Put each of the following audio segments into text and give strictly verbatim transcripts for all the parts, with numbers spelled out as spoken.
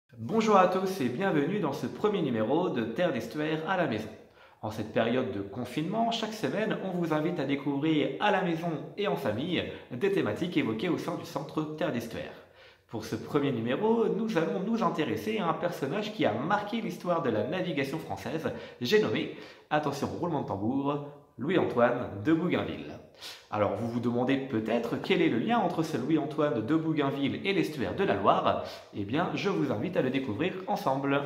Bonjour à tous et bienvenue dans ce premier numéro de Terre d'Estuaire à la maison. En cette période de confinement, chaque semaine, on vous invite à découvrir à la maison et en famille des thématiques évoquées au sein du centre Terre d'Estuaire. Pour ce premier numéro, nous allons nous intéresser à un personnage qui a marqué l'histoire de la navigation française, j'ai nommé, attention roulement de tambour, Louis-Antoine de Bougainville. Alors vous vous demandez peut-être quel est le lien entre ce Louis-Antoine de Bougainville et l'estuaire de la Loire. Eh bien, je vous invite à le découvrir ensemble.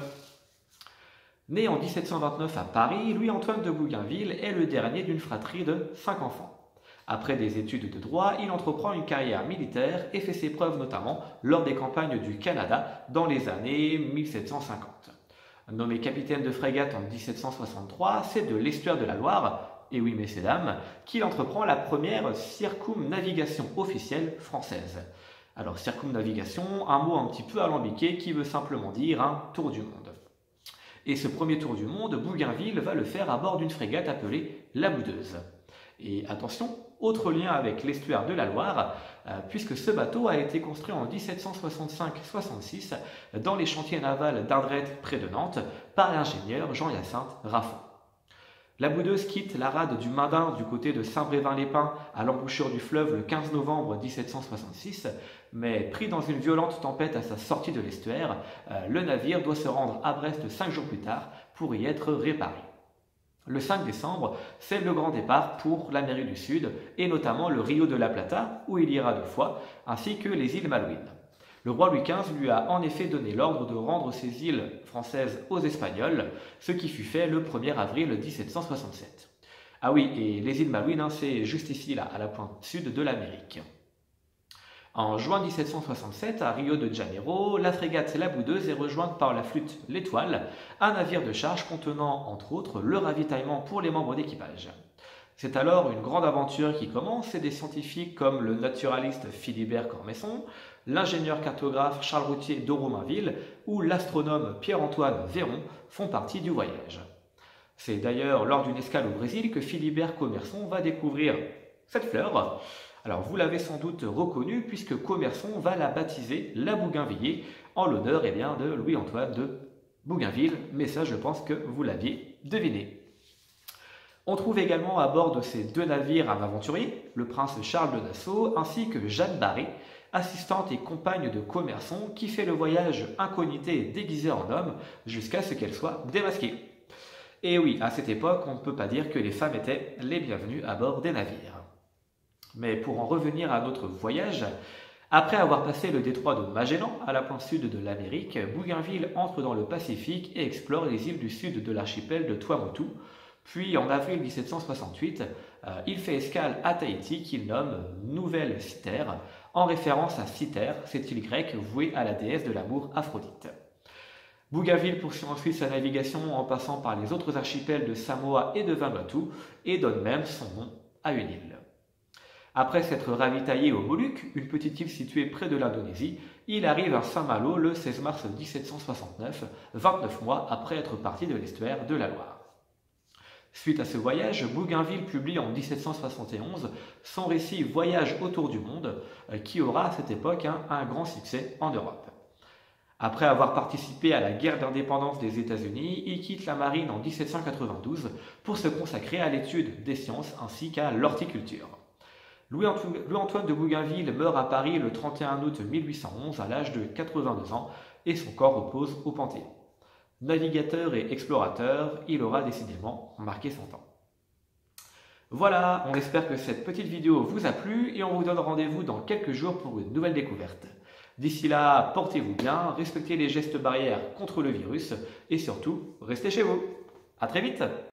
Né en mille sept cent vingt-neuf à Paris, Louis-Antoine de Bougainville est le dernier d'une fratrie de cinq enfants. Après des études de droit, il entreprend une carrière militaire et fait ses preuves notamment lors des campagnes du Canada dans les années mille sept cent cinquante. Nommé capitaine de frégate en mille sept cent soixante-trois, c'est de l'estuaire de la Loire, et oui messieurs dames, qu'il entreprend la première circumnavigation officielle française. Alors circumnavigation, un mot un petit peu alambiqué qui veut simplement dire un tour du monde. Et ce premier tour du monde, Bougainville va le faire à bord d'une frégate appelée la Boudeuse. Et attention, autre lien avec l'estuaire de la Loire, euh, puisque ce bateau a été construit en mille sept cent soixante-cinq soixante-six dans les chantiers navals d'Ardrette près de Nantes par l'ingénieur Jean-Hyacinthe Raffon. La Boudeuse quitte la rade du Mandin du côté de Saint-Brévin-les-Pins à l'embouchure du fleuve le quinze novembre mille sept cent soixante-six, mais pris dans une violente tempête à sa sortie de l'estuaire, euh, le navire doit se rendre à Brest cinq jours plus tard pour y être réparé. Le cinq décembre, c'est le grand départ pour l'Amérique du Sud et notamment le Rio de la Plata où il ira deux fois, ainsi que les îles Malouines. Le roi Louis quinze lui a en effet donné l'ordre de rendre ces îles françaises aux Espagnols, ce qui fut fait le premier avril mille sept cent soixante-sept. Ah oui, et les îles Malouines, hein, c'est juste ici, là, à la pointe sud de l'Amérique. En juin mille sept cent soixante-sept, à Rio de Janeiro, la frégate La Boudeuse est rejointe par la flûte L'Étoile, un navire de charge contenant, entre autres, le ravitaillement pour les membres d'équipage. C'est alors une grande aventure qui commence et des scientifiques comme le naturaliste Philibert Cormesson, l'ingénieur cartographe Charles Routier de Romainville ou l'astronome Pierre-Antoine Véron font partie du voyage. C'est d'ailleurs lors d'une escale au Brésil que Philibert Commerson va découvrir cette fleur. Alors vous l'avez sans doute reconnue puisque Commerson va la baptiser la Bougainvilliers en l'honneur eh bien, de Louis-Antoine de Bougainville, mais ça je pense que vous l'aviez deviné. On trouve également à bord de ces deux navires un aventurier, le prince Charles de Nassau, ainsi que Jeanne Barré, assistante et compagne de Commerson, qui fait le voyage incognité et déguisée en homme jusqu'à ce qu'elle soit démasquée. Et oui, à cette époque, on ne peut pas dire que les femmes étaient les bienvenues à bord des navires. Mais pour en revenir à notre voyage, après avoir passé le détroit de Magellan à la pointe sud de l'Amérique, Bougainville entre dans le Pacifique et explore les îles du sud de l'archipel de Tuamotu. Puis en avril mille sept cent soixante-huit, euh, il fait escale à Tahiti qu'il nomme Nouvelle Cythère, en référence à Cythère, cette île grecque vouée à la déesse de l'amour Aphrodite. Bougainville poursuit ensuite sa navigation en passant par les autres archipels de Samoa et de Vanuatu et donne même son nom à une île. Après s'être ravitaillé aux Moluques, une petite île située près de l'Indonésie, il arrive à Saint-Malo le seize mars mille sept cent soixante-neuf, vingt-neuf mois après être parti de l'estuaire de la Loire. Suite à ce voyage, Bougainville publie en mille sept cent soixante et onze son récit Voyage autour du monde, qui aura à cette époque un, un grand succès en Europe. Après avoir participé à la guerre d'indépendance des États-Unis, il quitte la marine en mille sept cent quatre-vingt-douze pour se consacrer à l'étude des sciences ainsi qu'à l'horticulture. Louis-Antoine de Bougainville meurt à Paris le trente et un août mille huit cent onze à l'âge de quatre-vingt-deux ans et son corps repose au Panthéon. Navigateur et explorateur, il aura décidément marqué son temps. Voilà, on espère que cette petite vidéo vous a plu et on vous donne rendez-vous dans quelques jours pour une nouvelle découverte. D'ici là, portez-vous bien, respectez les gestes barrières contre le virus et surtout, restez chez vous. À très vite!